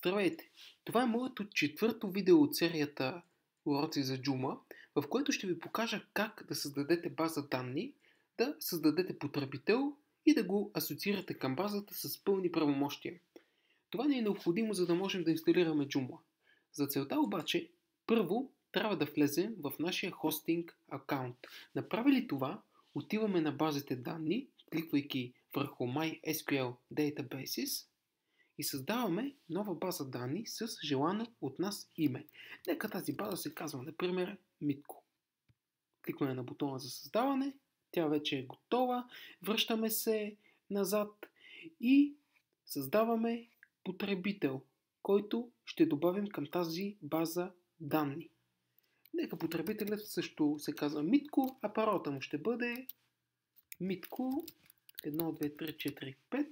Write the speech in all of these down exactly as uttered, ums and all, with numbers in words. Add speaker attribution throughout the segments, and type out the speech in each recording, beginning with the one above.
Speaker 1: Здравейте! Това е моето четвърто видео от серията Уроци за Joomla, в което ще ви покажа как да създадете база данни, да създадете потребител и да го асоциирате към базата с пълни правомощия. Това не е необходимо, за да можем да инсталираме Joomla. За целта обаче, първо трябва да влезем в нашия хостинг акаунт. Направили това, отиваме на базите данни, кликвайки върху MySQL Databases, и създаваме нова база данни с желано от нас име. Нека тази база се казва, например, Митко. Кликваме на бутона за създаване, тя вече е готова, връщаме се назад и създаваме потребител, който ще добавим към тази база данни. Нека потребителят също се казва Митко, а паролата му ще бъде Митко едно, две, три, четири, пет.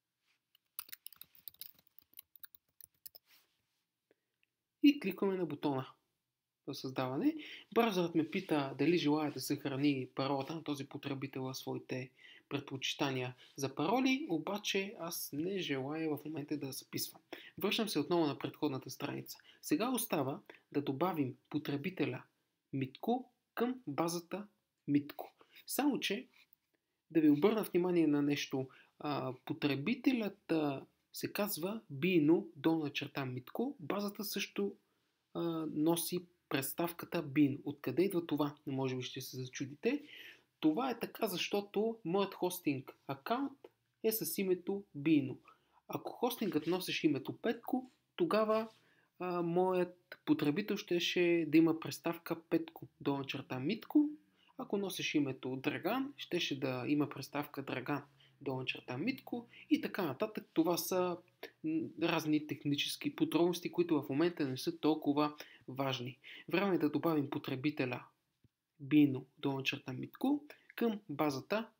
Speaker 1: И кликваме на бутона за създаване. Браузърът ме пита дали желая да съхрани паролата на този потребител в своите предпочитания за пароли, обаче аз не желая в момента да записвам. Връщам се отново на предходната страница. Сега остава да добавим потребителя Митко към базата Митко. Само че да ви обърна внимание на нещо. Потребителят се казва bino долна черта Митко. Базата също а, носи представката bin. Откъде идва това? Може би ще се зачудите. Това е така, защото моят хостинг акаунт е с името bino. Ако хостингът носеше името Петко, тогава а, моят потребител щеше да има представка Петко долна черта Митко. Ако носеше името Драган, щеше да има представка Драган долна черта Митко и така нататък. Това са разни технически подробности, които в момента не са толкова важни. Време е да добавим потребителя bino долна черта Митко към базата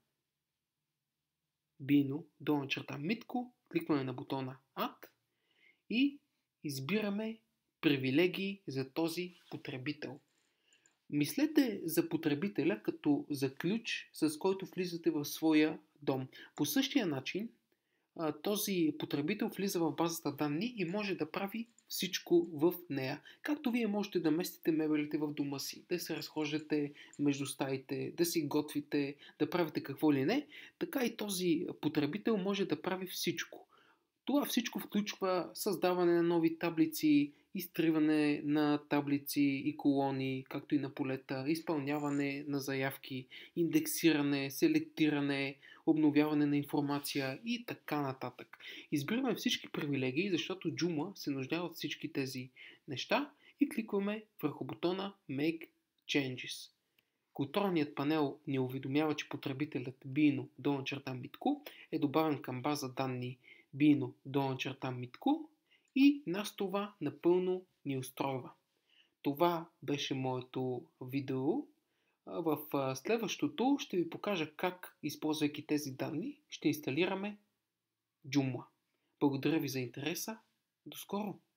Speaker 1: bino долна черта Митко. Кликваме на бутона Add и избираме привилегии за този потребител. Мислете за потребителя като за ключ, с който влизате в своя дом. По същия начин този потребител влиза в базата данни и може да прави всичко в нея. Както вие можете да местите мебелите в дома си, да се разхождате между стаите, да си готвите, да правите какво ли не, така и този потребител може да прави всичко. Това всичко включва създаване на нови таблици, изтриване на таблици и колони, както и на полета, изпълняване на заявки, индексиране, селектиране, обновяване на информация и така нататък. Избираме всички привилегии, защото Joomla се нуждае от всички тези неща и кликваме върху бутона Make Changes. Контролният панел ни уведомява, че потребителят bino долна черта Митко е добавен към база данни bino долна черта Митко и нас това напълно ни устройва. Това беше моето видео. В следващото ще ви покажа как, използвайки тези данни, ще инсталираме Joomla. Благодаря ви за интереса. До скоро!